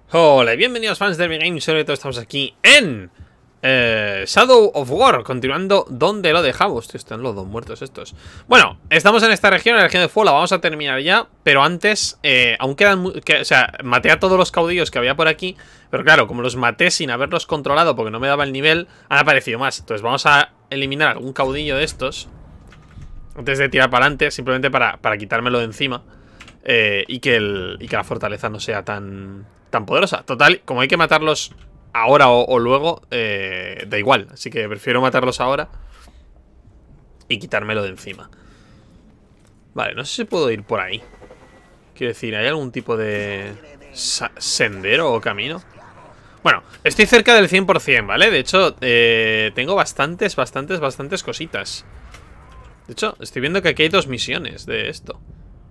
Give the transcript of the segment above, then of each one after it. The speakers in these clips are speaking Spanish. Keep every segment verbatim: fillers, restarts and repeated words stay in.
Hola y bienvenidos fans de Derby Games, sobre todo estamos aquí en eh, Shadow of War, continuando donde lo dejamos. Tío, están los dos muertos estos. Bueno, estamos en esta región, en la región de fuego, la vamos a terminar ya. Pero antes, eh, aún quedan, que, o sea, maté a todos los caudillos que había por aquí. Pero claro, como los maté sin haberlos controlado porque no me daba el nivel, han aparecido más. Entonces vamos a eliminar algún caudillo de estos antes de tirar para adelante, simplemente para, para quitármelo de encima. Eh, y, que el, y que la fortaleza no sea tan, tan poderosa. Total, como hay que matarlos ahora o, o luego, eh, da igual. Así que prefiero matarlos ahora y quitármelo de encima. Vale, no sé si puedo ir por ahí. Quiero decir, ¿hay algún tipo de sendero o camino? Bueno, estoy cerca del cien por cien, ¿vale? De hecho, eh, tengo bastantes, bastantes, bastantes cositas. De hecho, estoy viendo que aquí hay dos misiones de esto.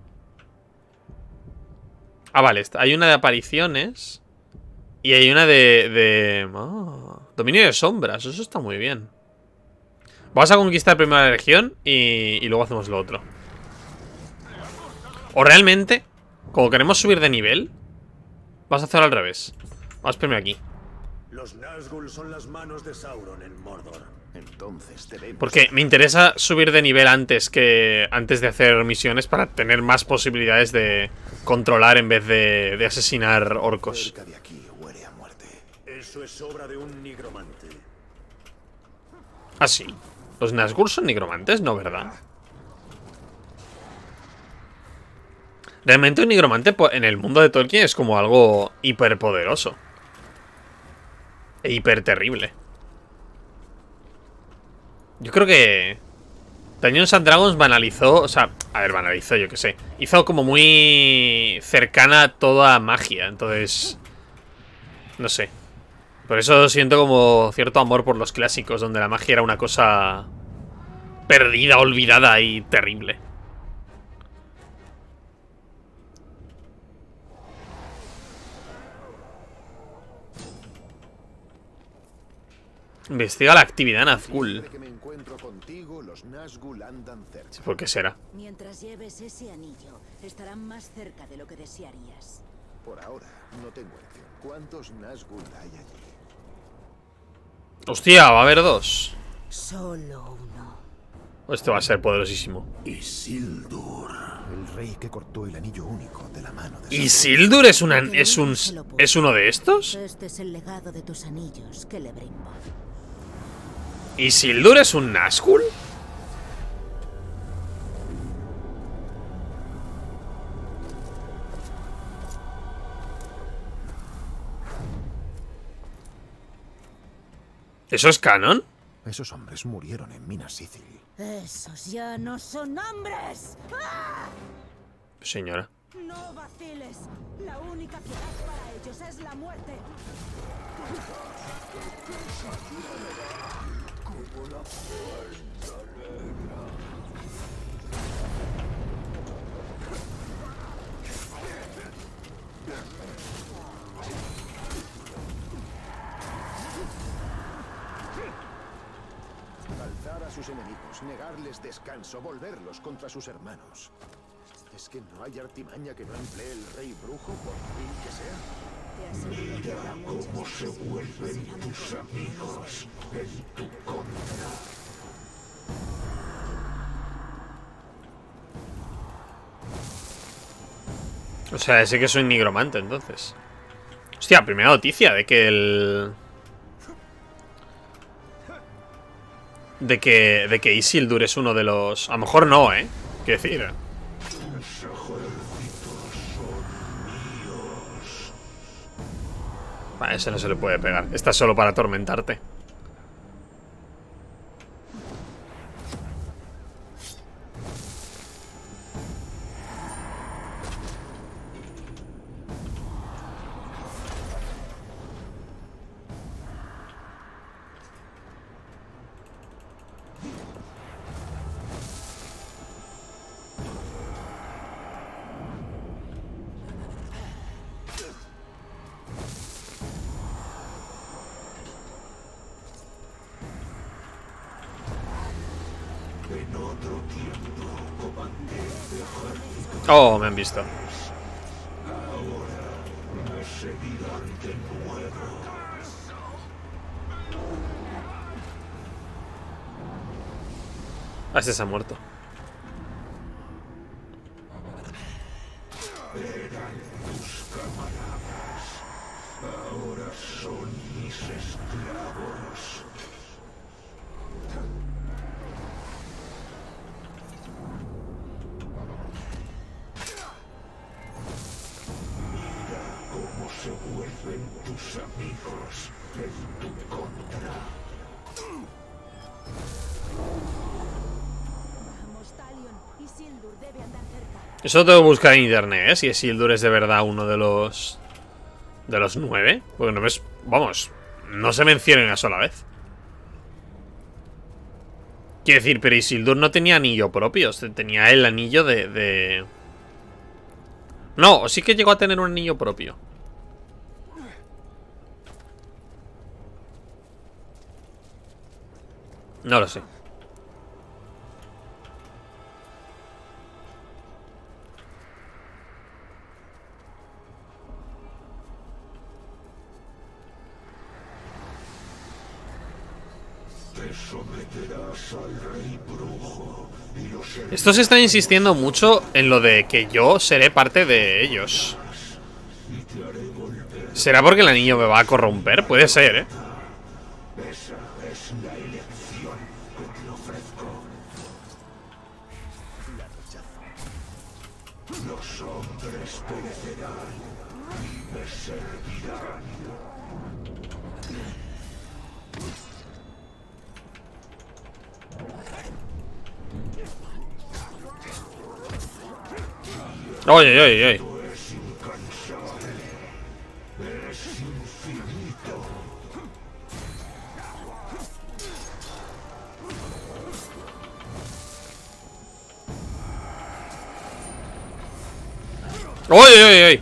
Ah, vale, hay una de apariciones y hay una de... de... Oh, dominio de sombras, eso está muy bien. Vamos a conquistar primero la región y, y luego hacemos lo otro. O realmente, como queremos subir de nivel, vamos a hacerlo al revés. Vamos primero aquí. Los Nazgûl son las manos de Sauron en Mordor. Entonces debemos... Porque me interesa subir de nivel antes que antes de hacer misiones para tener más posibilidades de controlar en vez de, de asesinar orcos. Cerca de aquí huele a muerte. Eso es obra de un nigromante. ¿Ah, sí? ¿Los Nazgûl son nigromantes? No, ¿verdad? Realmente un nigromante en el mundo de Tolkien es como algo hiperpoderoso e hiper terrible. Yo creo que Dungeons and Dragons banalizó, o sea, a ver, banalizó, yo que sé. Hizo como muy cercana toda magia, entonces... No sé. Por eso siento como cierto amor por los clásicos, donde la magia era una cosa perdida, olvidada y terrible. Investiga la actividad Nazgûl. ¿Por qué será? Mientras lleves ese anillo, estarán más cerca de lo que desearías. Por ahora, no tengo elección. ¿Cuántos Nazgûl hay allí? Hostia, va a haber dos. Solo uno. Esto va a ser poderosísimo. Isildur, el rey que cortó el anillo único de la mano de ¿Isildur es, una, es, un, es uno de estos? Este es el legado de tus anillos, Celebrimbor. ¿Isildur es un Nazgûl? ¿Eso es canon? Esos hombres murieron en Minas Ithil. Esos ya no son hombres. ¡Ah! Señora. No vaciles. La única piedad para ellos es la muerte. Alzar a sus enemigos, negarles descanso, volverlos contra sus hermanos. ¿Es que no hay artimaña que no emplee el rey brujo, por fin que sea? Mira cómo se vuelven tus amigos en tu contra. O sea, ese que es un nigromante, entonces. Hostia, primera noticia de que el... De que, de que Isildur es uno de los... A lo mejor no, ¿eh? Quiero decir... Vale, ese no se le puede pegar. Está solo para atormentarte. Oh, me han visto. Ah, ese se ha muerto. Ahora son mis esclavos. Mira cómo se vuelven tus amigos en tu contra. Vamos, Talion. Isildur debe andar cerca. Eso lo tengo que buscar en internet, ¿eh? Si Isildur es de verdad uno de los... De los nueve. Porque no ves... Vamos, no se menciona una sola vez. Quiero decir, pero Isildur no tenía anillo propio. Tenía el anillo de... de... No, sí que llegó a tener un anillo propio. No lo sé. Te someterás al rey brujo y los Estos están insistiendo mucho en lo de que yo seré parte de ellos. ¿Será porque el anillo me va a corromper? Puede ser, ¿eh? Esa es la elección que te ofrezco. La rechazo. Los hombres perecerán y me servirán. Oye, oye, oye. Es incansable. Es infinito. Oye, oye, oye.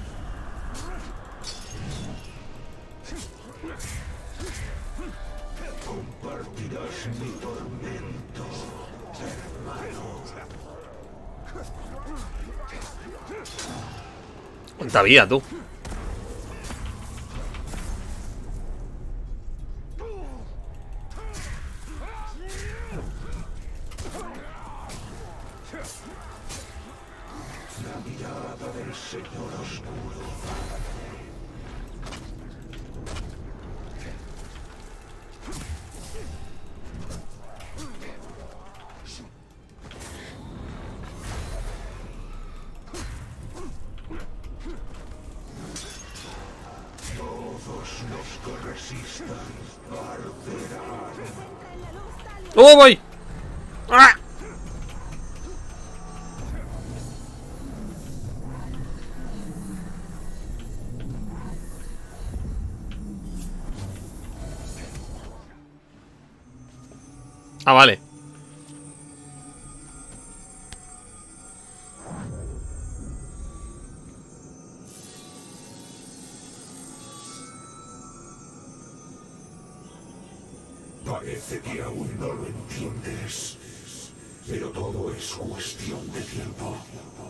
Compartirás mi tormento, hermano. ¿Cuánta vida, tú? La mirada del Señor Oscuro. Todos los que resistan arderán. ¡Oh, voy! ¡Ah! Ah, vale. Parece que aún no lo entiendes, pero todo es cuestión de tiempo.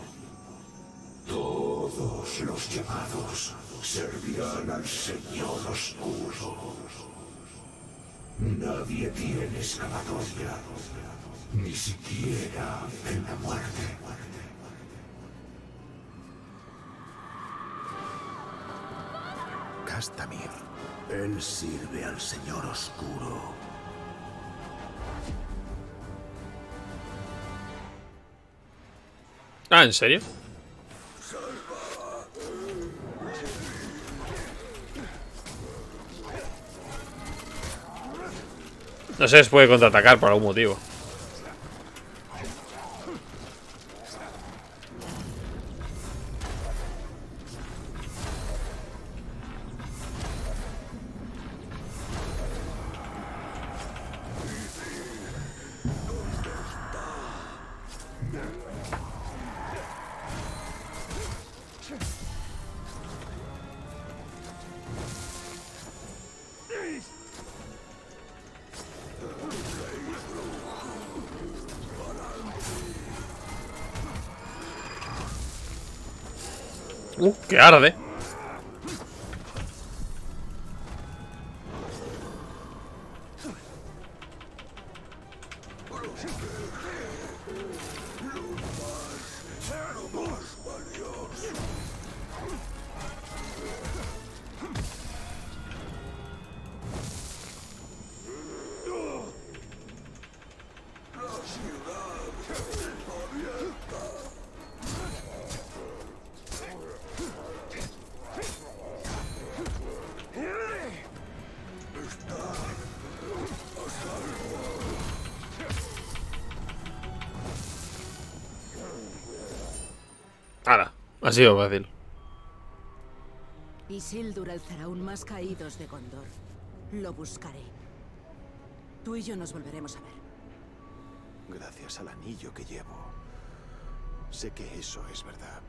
Todos los llamados servirán al Señor Oscuro. Nadie tiene escapatoria, ni siquiera en la muerte. Castamir, él sirve al Señor Oscuro. Ah, ¿en serio? No se les puede contraatacar por algún motivo. Uh, que arde. Ahora, ha sido fácil. Isildur alzará aún más caídos de Gondor. Lo buscaré. Tú y yo nos volveremos a ver. Gracias al anillo que llevo, sé que eso es verdad.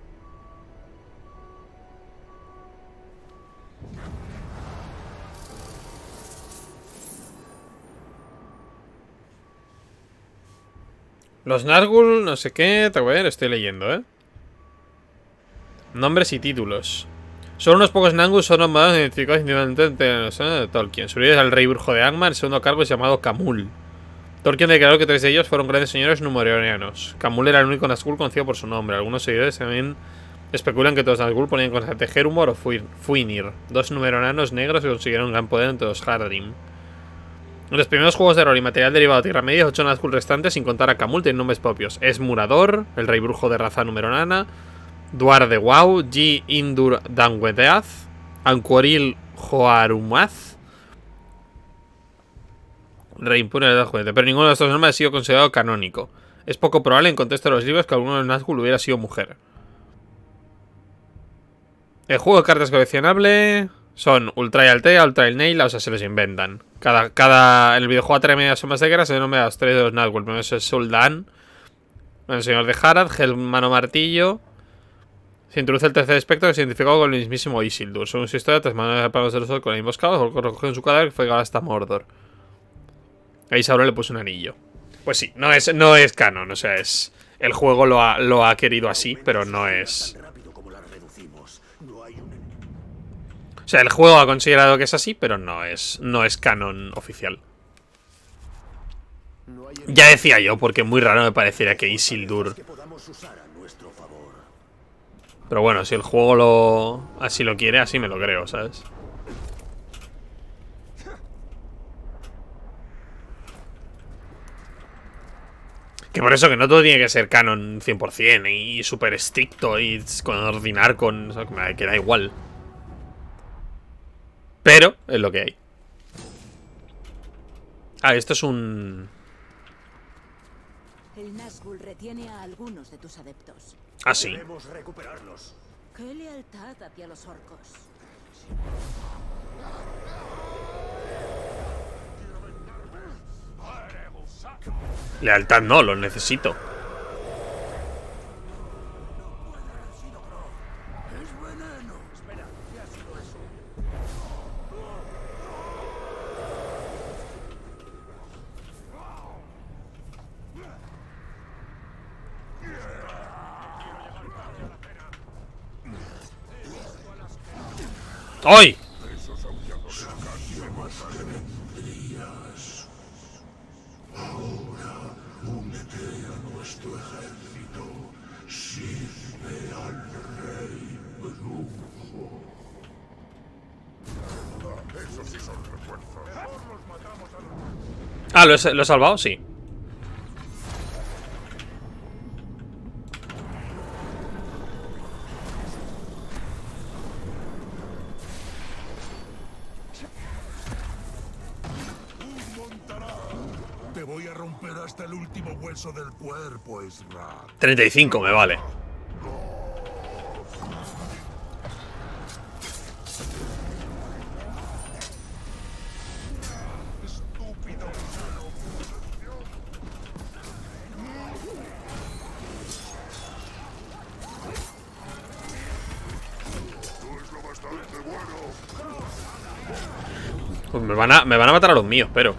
Los Nazgûl, no sé qué, te voy a ver, estoy leyendo, ¿eh? Nombres y títulos. Solo unos pocos Nazgûl son nombrados identificados individualmente de Tolkien. Su líder es el rey brujo de Angmar, el segundo cargo es llamado Khamûl. Tolkien declaró que tres de ellos fueron grandes señores numerianos. Khamûl era el único Nazgûl conocido por su nombre. Algunos seguidores también especulan que todos los Nazgûl ponían constante Herumor o Fuinir, dos numerianos negros que consiguieron gran poder entre los Haradrim. En los primeros juegos de rol y material derivado de Tierra Media, ocho Nazgûl restantes, sin contar a Khamûl, tienen nombres propios. Es Murador, el rey brujo de raza numerorana, Duar de Wau, Ji Indur Dangwedeath, Anquoril Joarumaz, rey impune de juguete. Pero ninguno de estos nombres ha sido considerado canónico. Es poco probable en contexto de los libros que alguno de los Nazgûl hubiera sido mujer. El juego de cartas coleccionable son Ultra y Altea, Ultra y Neila, o sea, se los inventan. Cada, cada, en el videojuego a tres medias sombras de guerra se denomina a los tres de los Nazgûl. Primero es Sul'Dan, el señor de Harad, Hel Mano Martillo. Se introduce el tercer aspecto que se identificó con el mismísimo Isildur. Según su historia, tras manos de pagos de los sol con el emboscado, recogió en su cadáver que fue llevado hasta Mordor. Ahí Sauron le puso un anillo. Pues sí, no es, no es canon, o sea, es. El juego lo ha, lo ha querido así, pero no es. O sea, el juego ha considerado que es así, pero no es, no es canon oficial. Ya decía yo, porque muy raro me parecería que Isildur. Pero bueno, si el juego lo así lo quiere, así me lo creo, ¿sabes? Que por eso que no todo tiene que ser canon cien por cien y súper estricto y coordinar con... O sea, que me queda igual. Pero es lo que hay. Ah, esto es un... El Nazgûl retiene a algunos de tus adeptos. Ah, sí. Debemos recuperarlos. ¡Qué lealtad hacia los orcos! Lealtad no, lo necesito. ¡Ay! Ah, ¿lo he, ¿lo he salvado? Sí. Te voy a romper hasta el último hueso del cuerpo, Ezra. treinta y cinco me vale. Pues me van a, me van a matar a los míos, pero...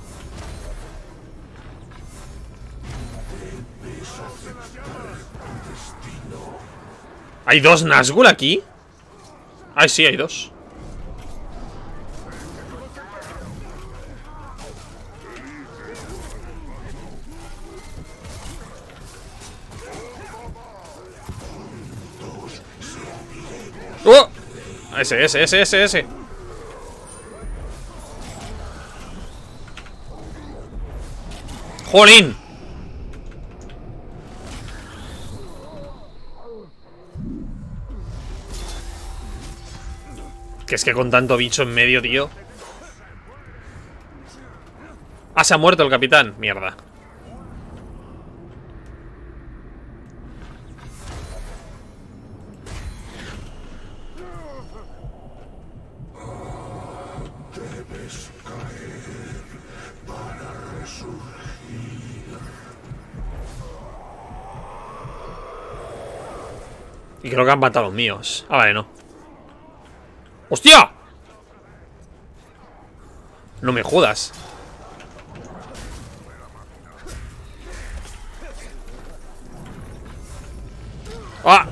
¿Hay dos Nazgûl aquí? Ay, sí, hay dos. ¡Oh! Ese, ese, ese, ese, ese. ¡Jolín! Que es que con tanto bicho en medio, tío. Ah, se ha muerto el capitán. Mierda. Y creo que han matado a los míos. Ah, vale, no. ¡Hostia! No me jodas. ¡Ah!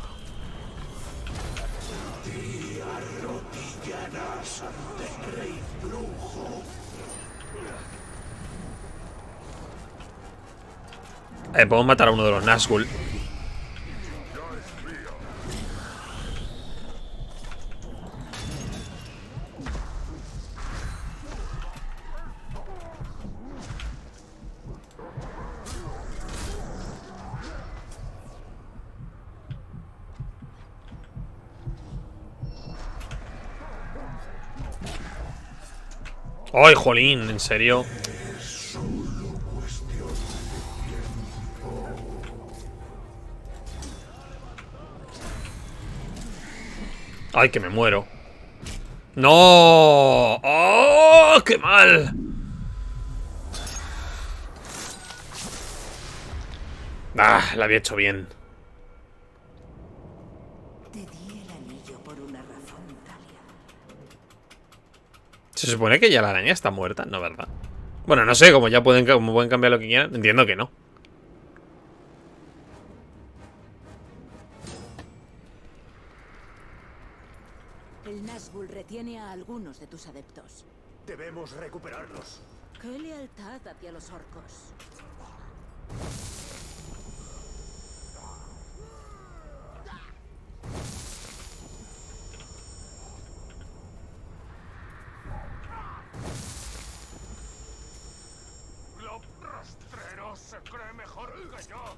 Eh, podemos matar a uno de los Nazgûl. ¡Ay, jolín! ¿En serio? ¡Ay, que me muero! ¡No! ¡Oh, qué mal! Ah, la había hecho bien. Te di el anillo por una razón, Talia. Se supone que ya la araña está muerta, ¿no, verdad? Bueno, no sé, como ya pueden, como pueden cambiar lo que quieran. Entiendo que no. El Nazgûl retiene a algunos de tus adeptos. Debemos recuperarlos. ¡Qué lealtad hacia los orcos! Glob rastrero se cree mejor que yo.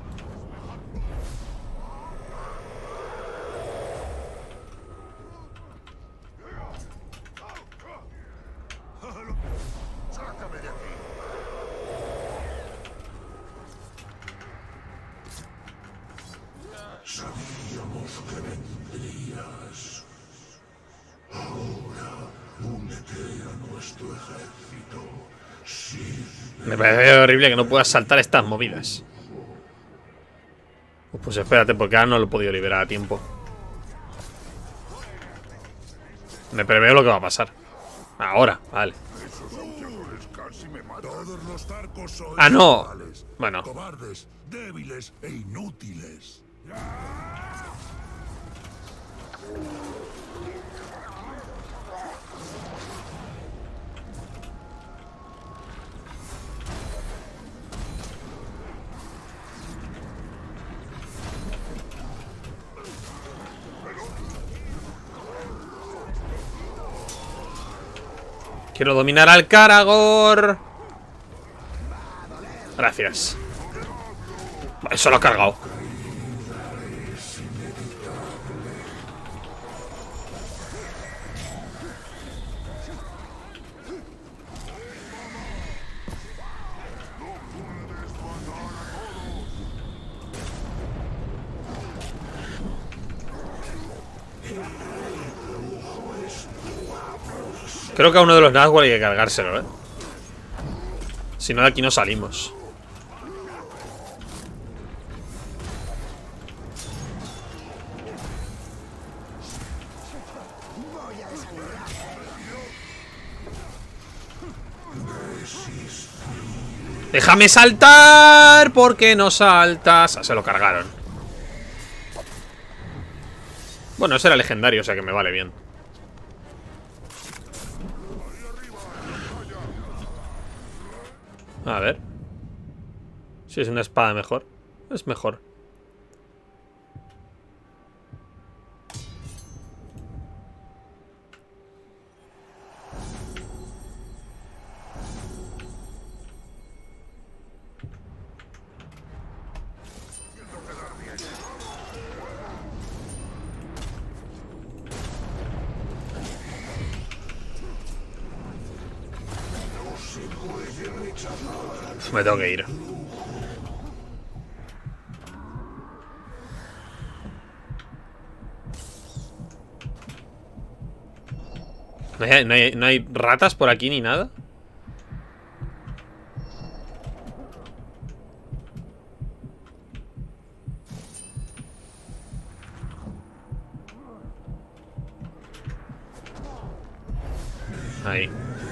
Sácame de aquí. Sabíamos que vendrías. Ahora únete a nuestro ejército. Sí. Me parece horrible que no puedas saltar estas movidas. Pues espérate, porque ahora no lo he podido liberar a tiempo. Me preveo lo que va a pasar. Ahora, vale. Todos los Tarcos sois Ah, no. iguales. Bueno. Cobardes, débiles e inútiles. Quiero dominar al Caragor. Gracias. Eso lo ha cargado. Creo que a uno de los Nazgûl hay que cargárselo, ¿eh? Si no, de aquí no salimos. ¡Déjame saltar! ¿Por qué no saltas? Ah, se lo cargaron. Bueno, ese era legendario, o sea que me vale bien. A ver. Si es una espada mejor. Es mejor. Me tengo que ir. ¿No hay, no hay, no hay ratas por aquí ni nada? Ahí.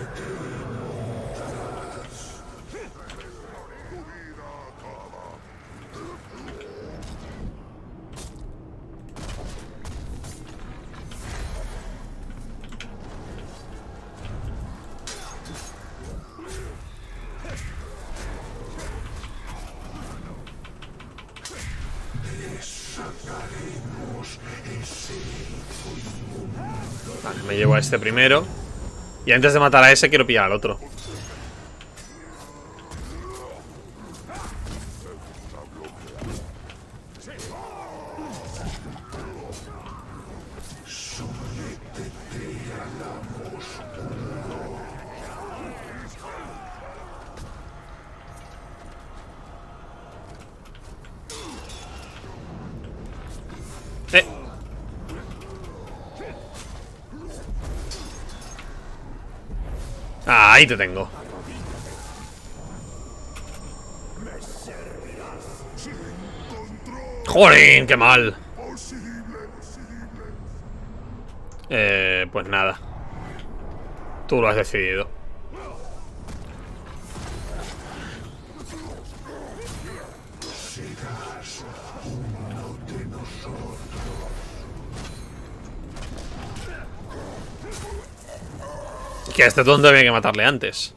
Vale, me llevo a este primero. Y antes de matar a ese quiero pillar al otro. Eh. Ah, ahí te tengo. ¡Jolín! ¡Qué mal! Eh, pues nada. Tú lo has decidido. Que a este tonto había que matarle antes.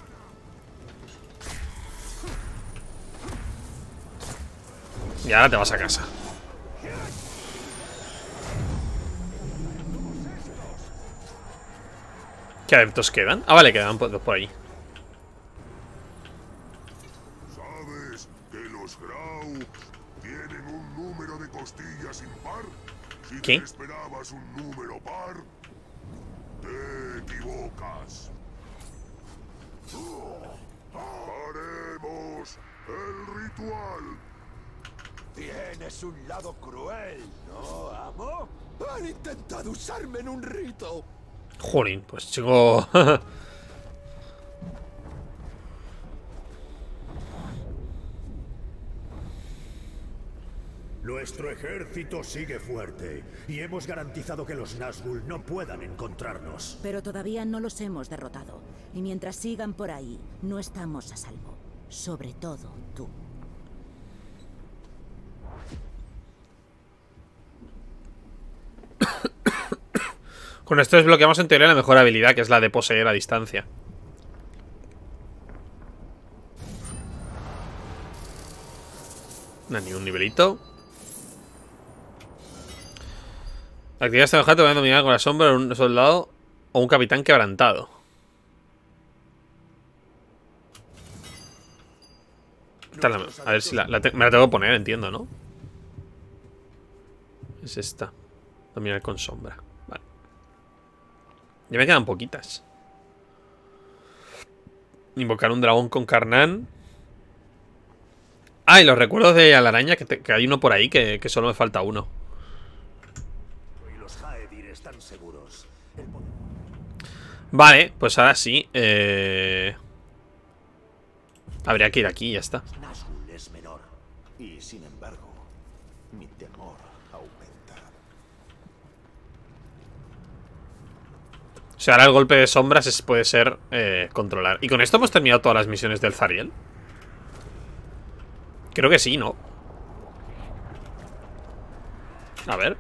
Y ahora te vas a casa. ¿Qué adeptos quedan? Ah, vale, quedan dos por ahí. ¿Sabes que los Grau tienen un número de costillas impar? Si ¿Qué? te esperabas un número par, te equivocas. Haremos el ritual. Tienes un lado cruel, ¿no, amo? Han intentado usarme en un rito. Jolín, pues chico. Nuestro ejército sigue fuerte y hemos garantizado que los Nazgûl no puedan encontrarnos. Pero todavía no los hemos derrotado. Y mientras sigan por ahí, no estamos a salvo. Sobre todo tú. Con esto desbloqueamos en teoría la mejor habilidad, que es la de poseer a distancia. No, ni un nivelito. Activar esta hoja te va a dominar con la sombra de un soldado o un capitán quebrantado. Esta es la- a ver si la, la te- me la tengo que poner, entiendo, ¿no? Es esta. Dominar con sombra. Vale. Ya me quedan poquitas. Invocar un dragón con Karnan. Ah, y los recuerdos de la araña, que, te- que hay uno por ahí, que, que solo me falta uno. Y los Haedir están seguros. El poder- Vale, pues ahora sí. Eh... Habría que ir aquí y ya está. Nazgûl es menor. Y sin embargo, mi temor aumenta. O sea, ahora el golpe de sombras es, puede ser eh, controlar. ¿Y con esto hemos terminado todas las misiones del Zariel? Creo que sí, ¿no? A ver.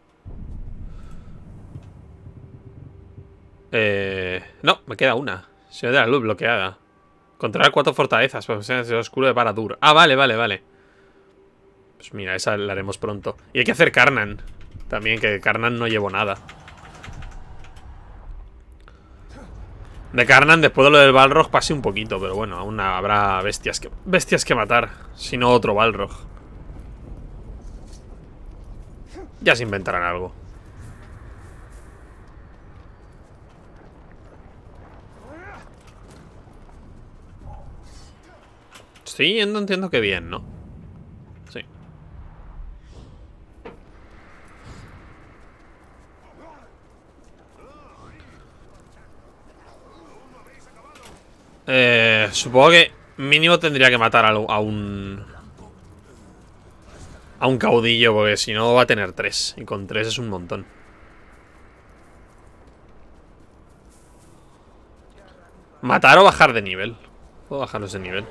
Eh, no, me queda una. Señor de la luz bloqueada. Controlar cuatro fortalezas. Profesiones de oscuro de Baradur. Ah, vale, vale, vale. Pues mira, esa la haremos pronto. Y hay que hacer Karnan. También, que Karnan no llevo nada. De Karnan, después de lo del Balrog, pasé un poquito. Pero bueno, aún habrá bestias que, bestias que matar. Si no, otro Balrog. Ya se inventarán algo. Estoy yendo, entiendo que bien, ¿no? Sí. Eh, supongo que mínimo tendría que matar a, a un... A un caudillo, porque si no va a tener tres. Y con tres es un montón. Matar o bajar de nivel. Puedo bajarlos de nivel.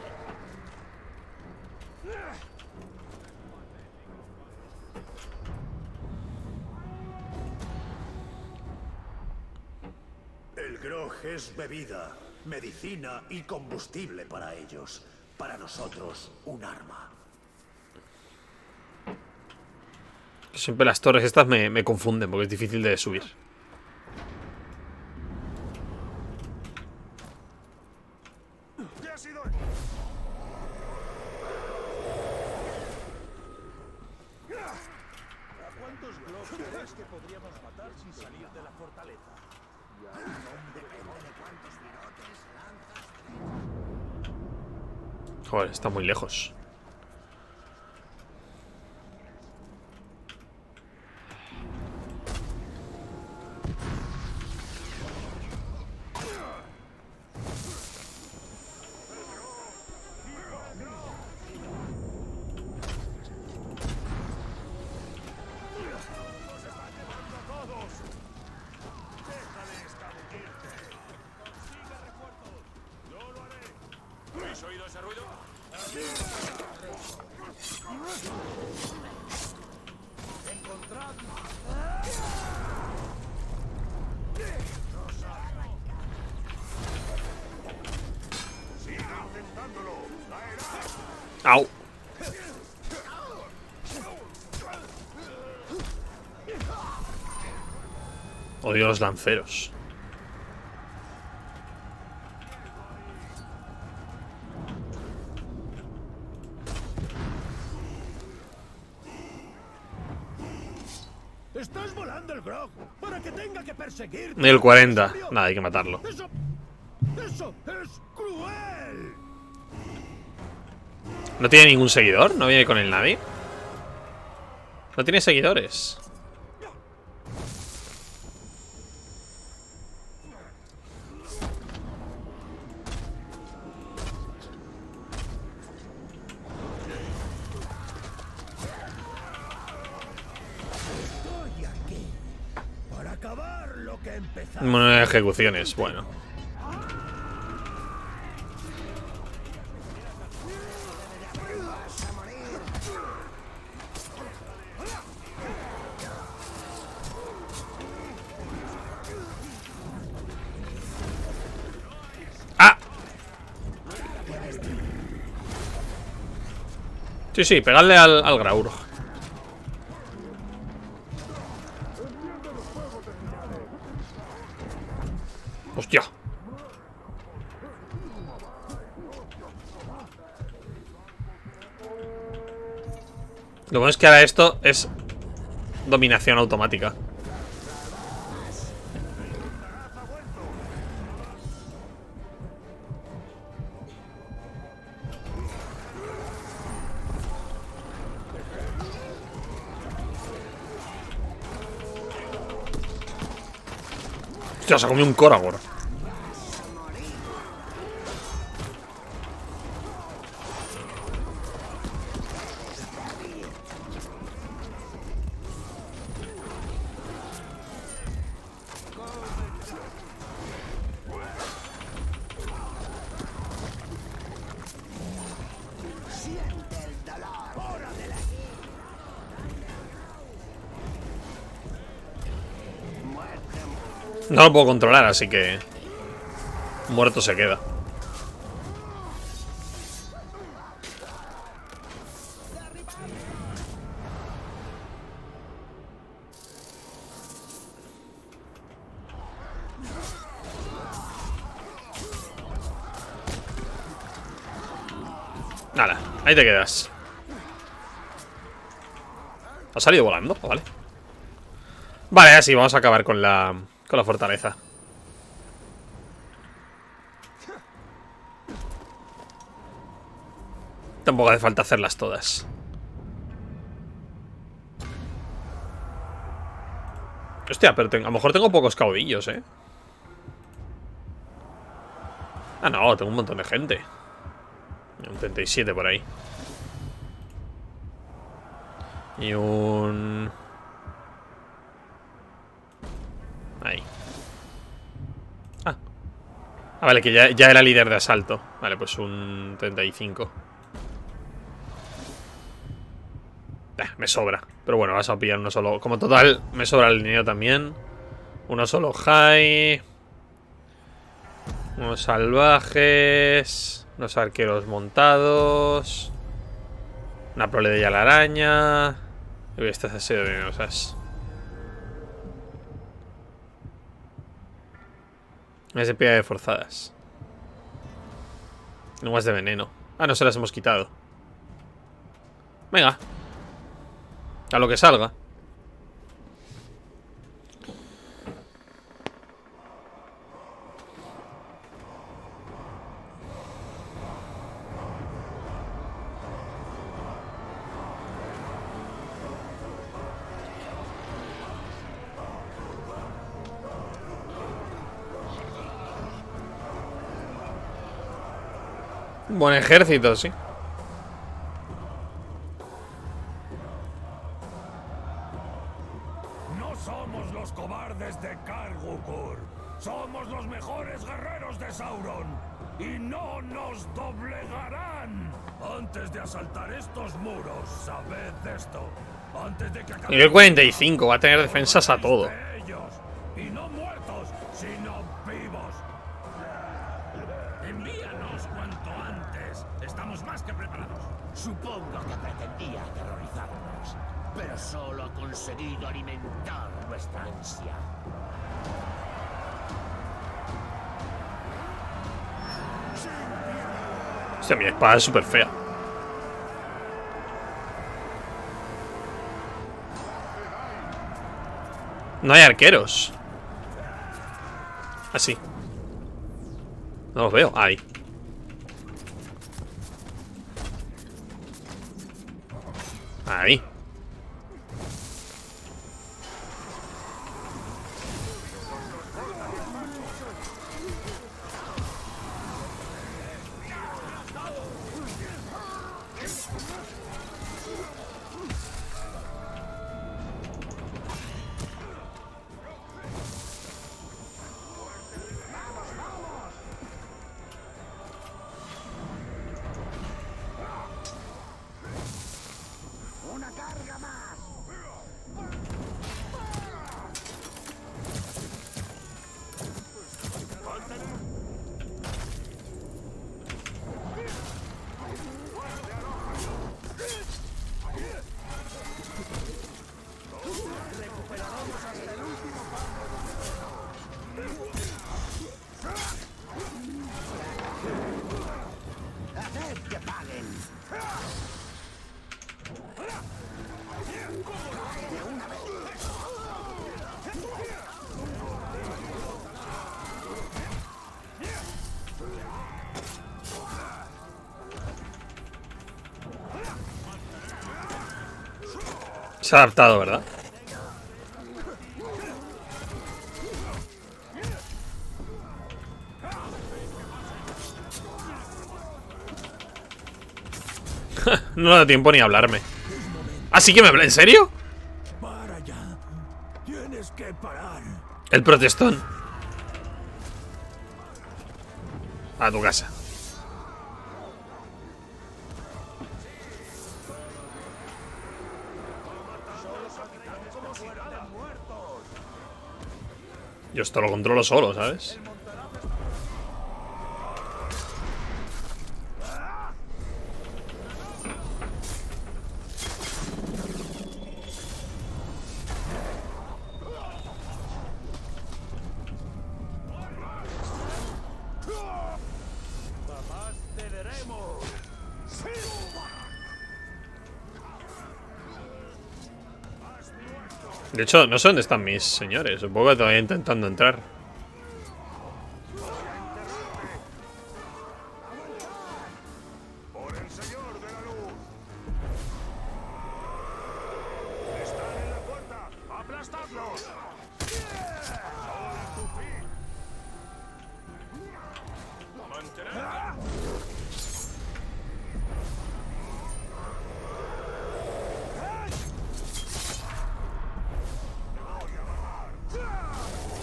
El grog es bebida, medicina y combustible para ellos. Para nosotros, un arma. Siempre las torres estas me, me confunden porque es difícil de subir. Joder, está muy lejos. Au. Odio los lanceros. Estás volando el grog para que tenga que perseguir. Nivel cuarenta. Nada, hay que matarlo. Eso, eso es cruel. ¿No tiene ningún seguidor? ¿No viene con él nadie? No tiene seguidores. Estoy aquí para acabar lo que empezó. Bueno, ejecuciones, bueno. ¡Ah! Sí, sí, pegadle al, al Graur. ¡Hostia! Lo bueno es que ahora esto es dominación automática. Hostia, se ha comido un Koragor. No lo puedo controlar, así que muerto se queda. Nada, ahí te quedas. ¿Ha salido volando? Vale. Vale, así vamos a acabar con la... Con la fortaleza. Tampoco hace falta hacerlas todas. Hostia, pero tengo, a lo mejor tengo pocos caudillos, ¿eh? Ah, no, tengo un montón de gente. Un treinta y siete por ahí. Y un... Ahí. Ah. Ah, vale, que ya, ya era líder de asalto. Vale, pues un treinta y cinco. Eh, me sobra. Pero bueno, vas a pillar uno solo. Como total, me sobra el dinero también. Uno solo high. Unos salvajes. Unos arqueros montados. Una prole de la araña. Y estas así de venenosas. Ese pega de forzadas. Lenguas de veneno. Ah, no se las hemos quitado. Venga. A lo que salga. Buen ejército, sí. No somos los cobardes de Kargukur. Somos los mejores guerreros de Sauron. Y no nos doblegarán. Antes de asaltar estos muros, sabed de esto. Antes de que acabe... Nivel cuarenta y cinco, va a tener defensas a todo. de ellos. Y no muertos, sino vivos. Envíanos cuanto antes. Estamos más que preparados. Supongo que pretendía aterrorizarnos, pero solo ha conseguido alimentar nuestra ansia. Hostia, mi espada es súper fea. No hay arqueros. Así. No los veo. Ahí. Ahí. Se ha adaptado, ¿verdad? No da tiempo ni a hablarme. ¿Así que me habla? ¿En serio? Para ya. Tienes que parar. El protestón. A tu casa. Yo esto lo controlo solo, ¿sabes? De hecho, no sé dónde están mis señores. Supongo que todavía intentando entrar. Por el señor de la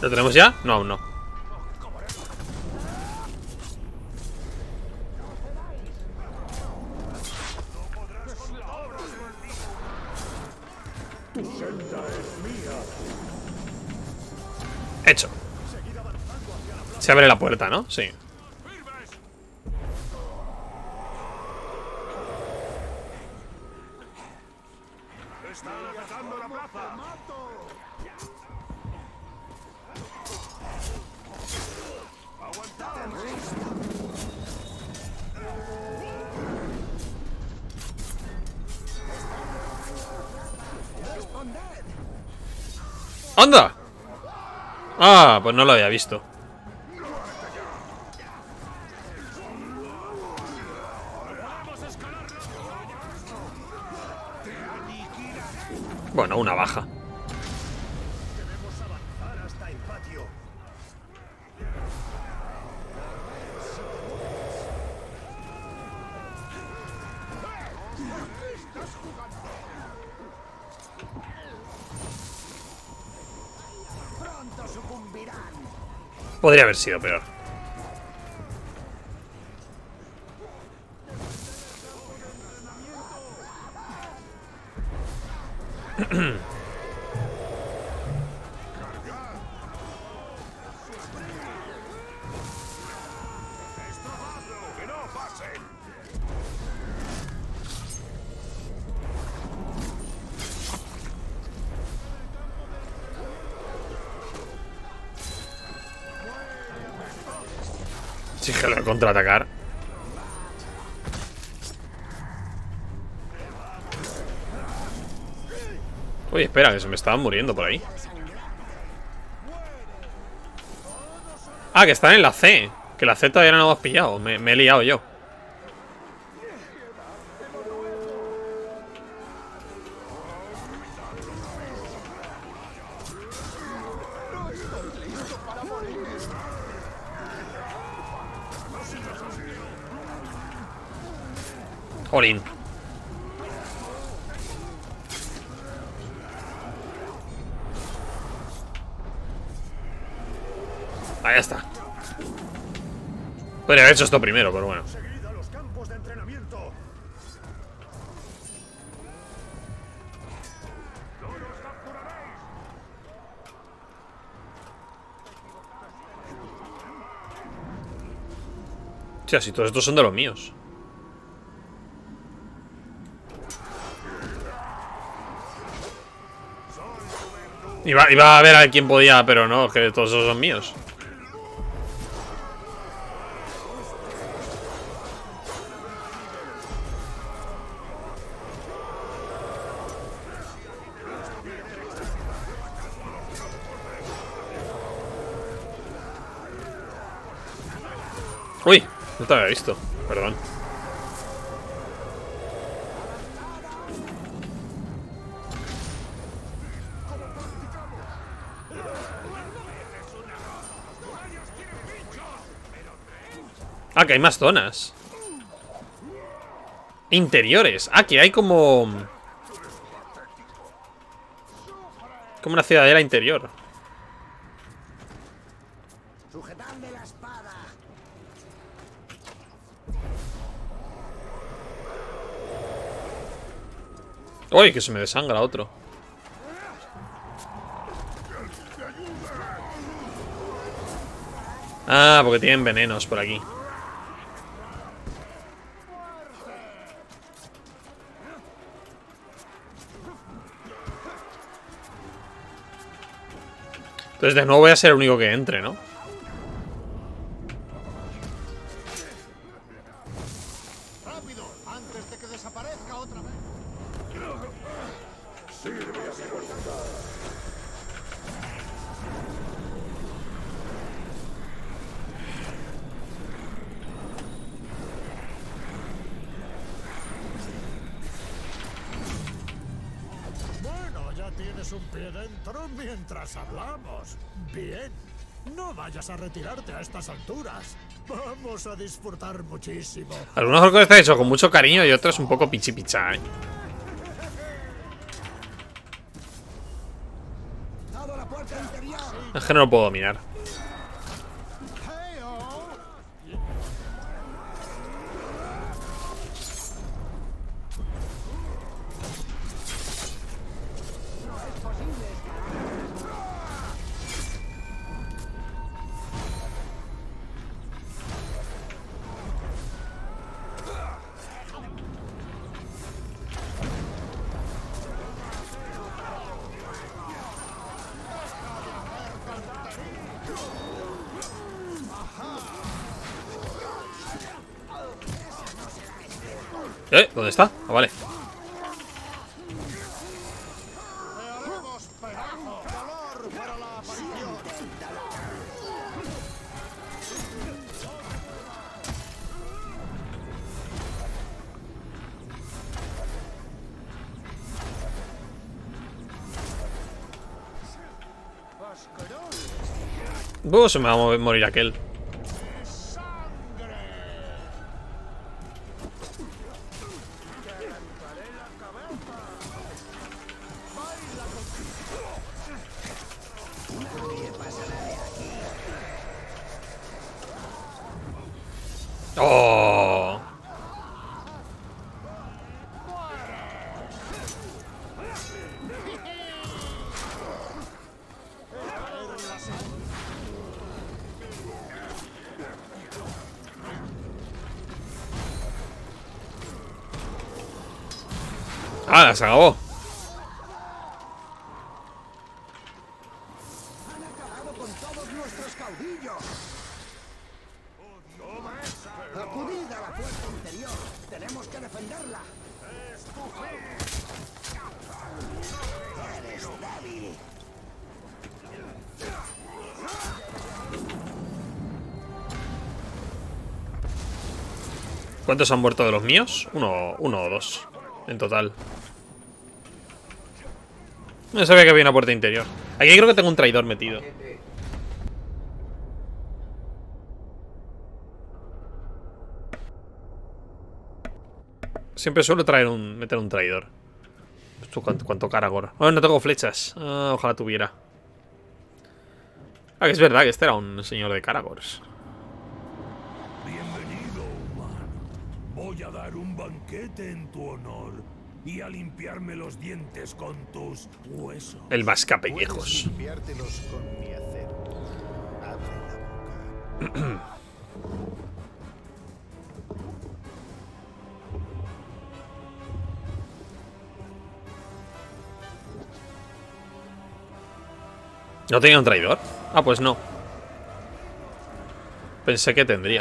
¿Lo tenemos ya? No, aún no. Hecho. Se abre la puerta, ¿no? Sí. ¡Anda! Ah, pues no lo había visto. Bueno, una baja. Debemos avanzar hasta el patio. Pronto sucumbirán. Podría haber sido peor. ¡Que no pasen! Sí, que lo voy a contraatacar. Uy, espera, que se me estaban muriendo por ahí. Ah, que están en la C. Que la C todavía no la hemos pillado. Me, me he liado yo. Jolín. Ahí está. Podría haber hecho esto primero, pero bueno. Seguid a los campos de entrenamiento. O sea, si todos estos son de los míos. Iba, iba a ver a quién podía, pero no, que todos esos son míos. Uy, no te había visto, perdón. Ah, que hay más zonas. Interiores. Ah, que hay como... Como una ciudadela interior. Sujetadme la espada. Uy, que se me desangra otro. Ah, porque tienen venenos por aquí. Entonces de nuevo voy a ser el único que entre, ¿no? Rápido, antes de que desaparezca otra vez. Bueno, ya tienes un pie dentro mientras hablamos. Bien. No vayas a retirarte a estas alturas. Vamos a disfrutar muchísimo. Algunos orcos están hechos con mucho cariño y otros un poco pichi picha, ¿eh? Es que no lo puedo dominar. ¿Eh? ¿Dónde está? Ah, vale. Uh, se me va a morir aquel. Oh. Ah, se acabó. Han acabado con todos nuestros caudillos. Acudid a la puerta interior. Tenemos que defenderla. Eres débil. ¿Cuántos han muerto de los míos? Uno, uno o dos en total. No sabía que había una puerta interior. Aquí creo que tengo un traidor metido. Siempre suelo traer un, meter un traidor. ¿Cuánto, cuánto Caragor? Oh, no tengo flechas. Ah, ojalá tuviera. Ah, que es verdad que este era un señor de Caragors. Bienvenido, humano. Voy a dar un banquete en tu honor y a limpiarme los dientes con tus huesos. El mascape viejos. Limpiártelos con mi acero. Abre la boca. ¿No tenía un traidor? Ah, pues no. Pensé que tendría.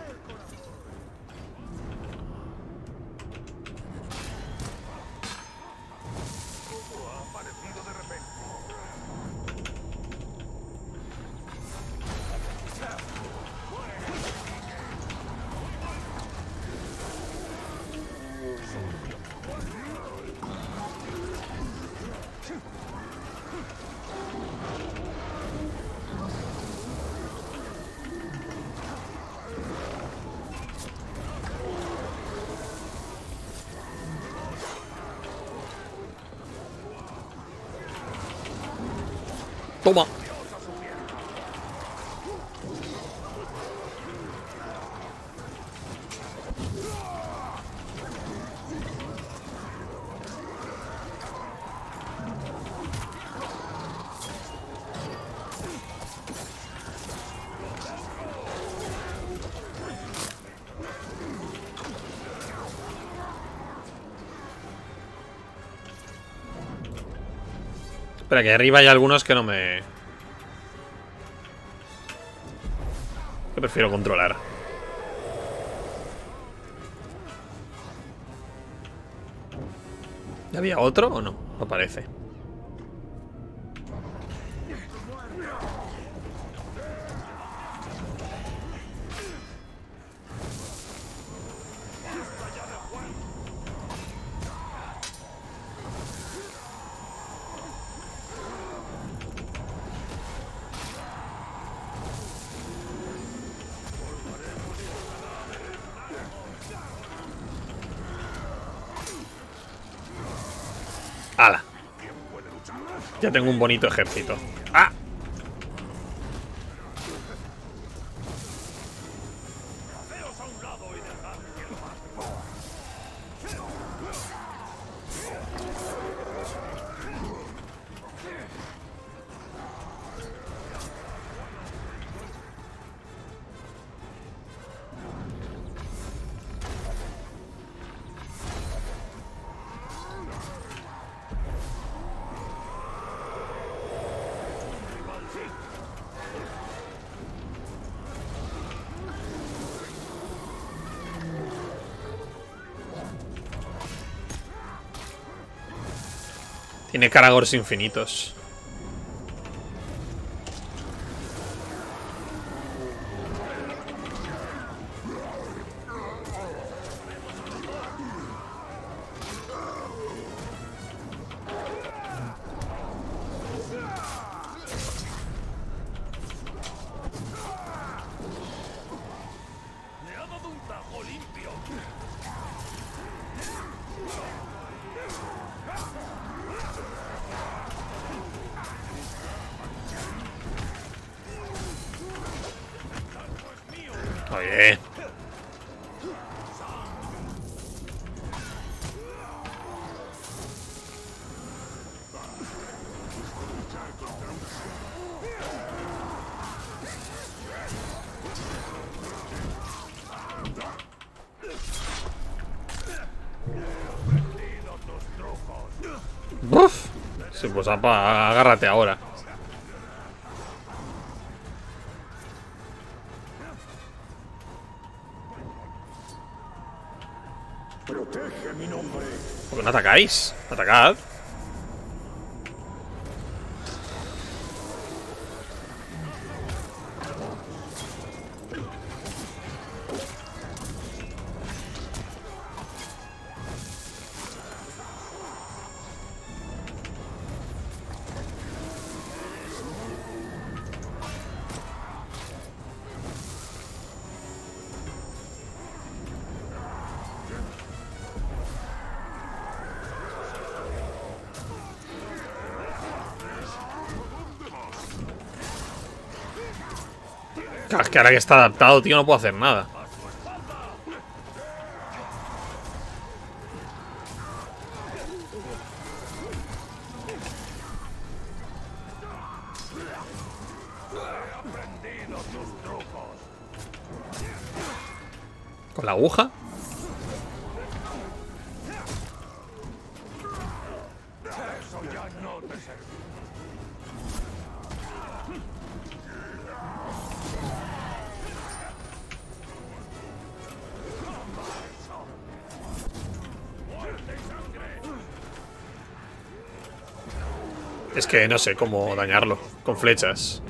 Toma. Espera, que arriba hay algunos que no me... que prefiero controlar. ¿Había otro o no? No parece. ¡Hala! Ya tengo un bonito ejército. ¡Ah! Tiene Caragors infinitos. Oye. Uf. Sí, pues apa, agárrate ahora. Protege mi nombre. ¿Por qué no atacáis? Atacad. Es que ahora que está adaptado, tío, no puedo hacer nada. ¿Con la aguja? Es que no sé cómo dañarlo con flechas.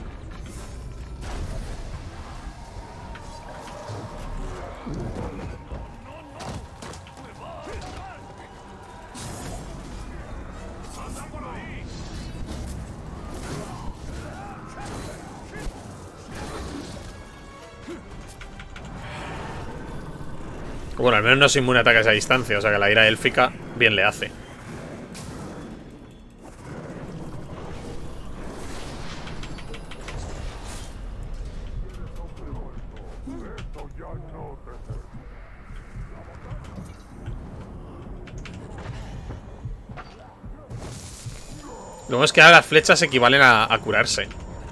Bueno, al menos no es inmune a ataques a distancia, o sea que la ira élfica bien le hace. Luego es que ahora las flechas equivalen a, a curarse.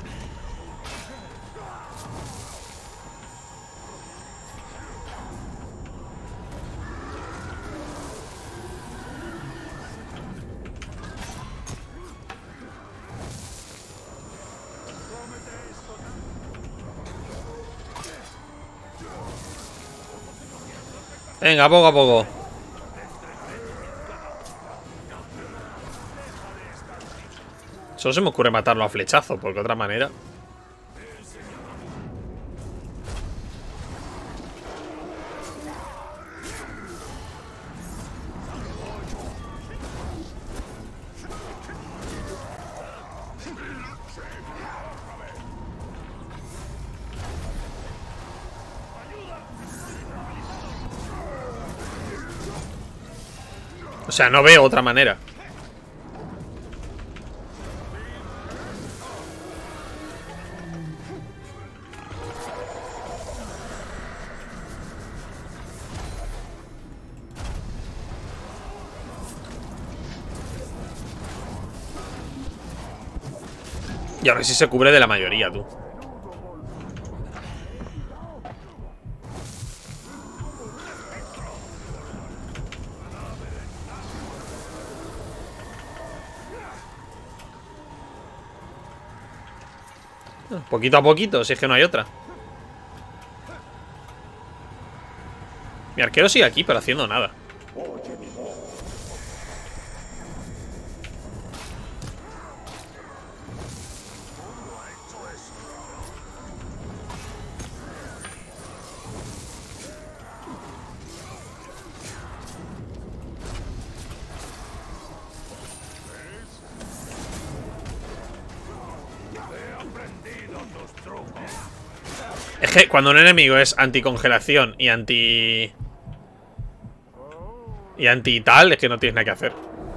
Venga, poco a poco. Solo se me ocurre matarlo a flechazo, porque de otra manera. O sea, no veo otra manera. Y ahora sí se cubre de la mayoría, tú. Poquito a poquito, si es que no hay otra. Mi arquero sigue aquí, pero haciendo nada. Es que cuando un enemigo es anticongelación y anti... Y anti tal, es que no tienes nada que hacer.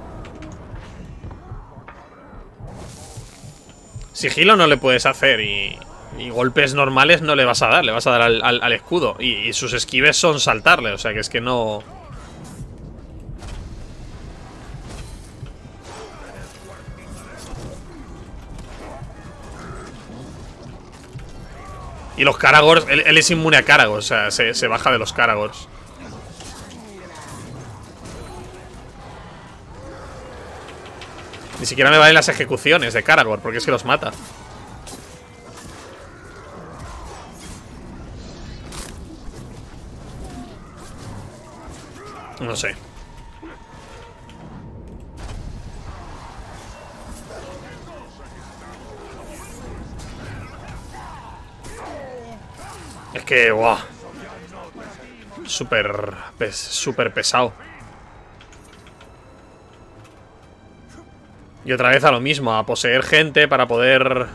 Sigilo no le puedes hacer y... Y golpes normales no le vas a dar, le vas a dar al, al, al escudo. Y, y sus esquives son saltarle, o sea que es que no... Y los Karagors, él, él es inmune a Karagors, o sea, se, se baja de los Karagors. Ni siquiera me valen las ejecuciones de Karagor, porque es que los mata. No sé. Es que, guau. Súper pes, súper pesado. Y otra vez a lo mismo, a poseer gente para poder...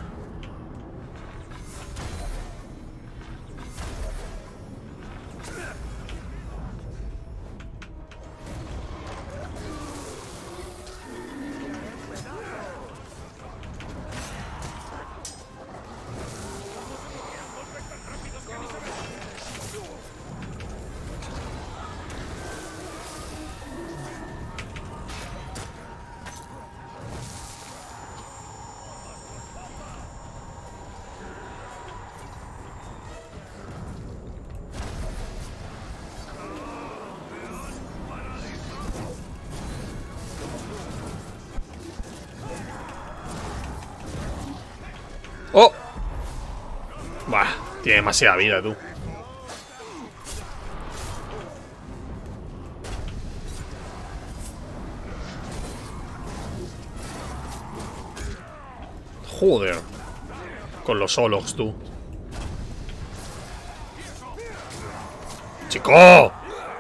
¡Oh! Bah, tiene demasiada vida, tú. Joder. Con los solos, tú. ¡Chico!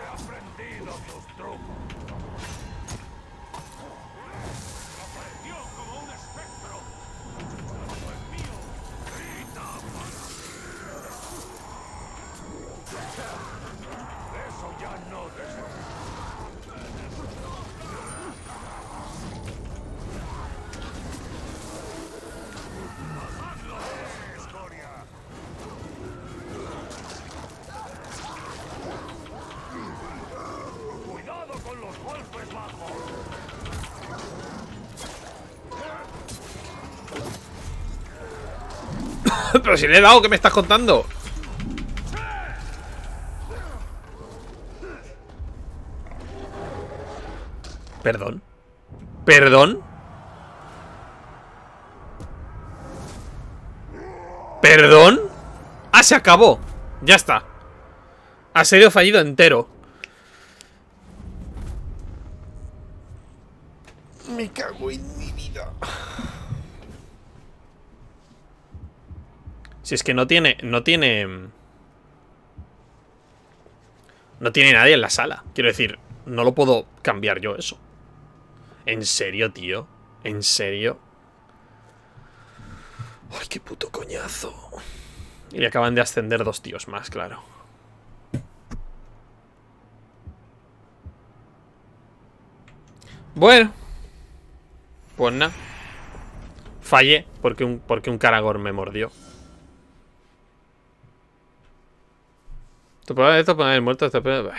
Pero si le he dado, ¿qué me estás contando? Perdón. ¿Perdón? ¿Perdón? Ah, se acabó. Ya está. Asedio fallido entero. Me cago en mi vida. Si es que no tiene... No tiene... No tiene nadie en la sala. Quiero decir, no lo puedo cambiar yo eso. ¿En serio, tío? ¿En serio? Ay, qué puto coñazo. Y le acaban de ascender dos tíos más, claro. Bueno. Pues nada. Fallé porque un, porque un Karagor me mordió. Esto puede esto poner el muerto. Esto puede...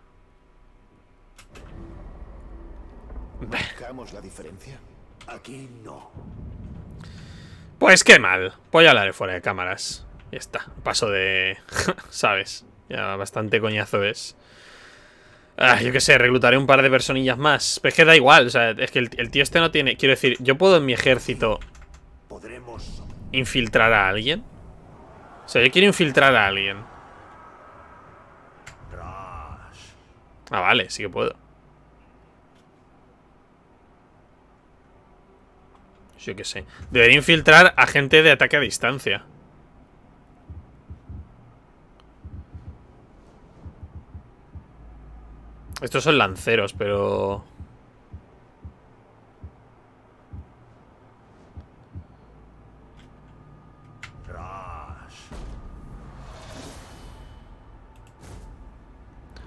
¿Marcamos la diferencia? Aquí no. Pues qué mal. Pues ya hablaré fuera de cámaras. Ya está. Paso de... ¿Sabes? Ya bastante coñazo es. Ah, yo qué sé, reclutaré un par de personillas más. Pero es que da igual. O sea, es que el, el tío este no tiene... Quiero decir, yo puedo en mi ejército Podremos infiltrar a alguien. O sea, yo quiero infiltrar a alguien. Ah, vale, sí que puedo. Yo qué sé. Debería infiltrar a gente de ataque a distancia. Estos son lanceros, pero...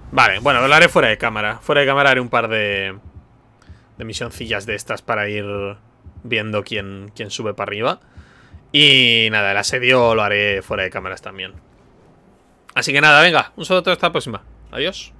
Vale, bueno, lo haré fuera de cámara. Fuera de cámara haré un par de... De misioncillas de estas para ir viendo quién, quién sube para arriba. Y nada, el asedio lo haré fuera de cámaras también. Así que nada, venga, un saludo hasta la próxima. Adiós.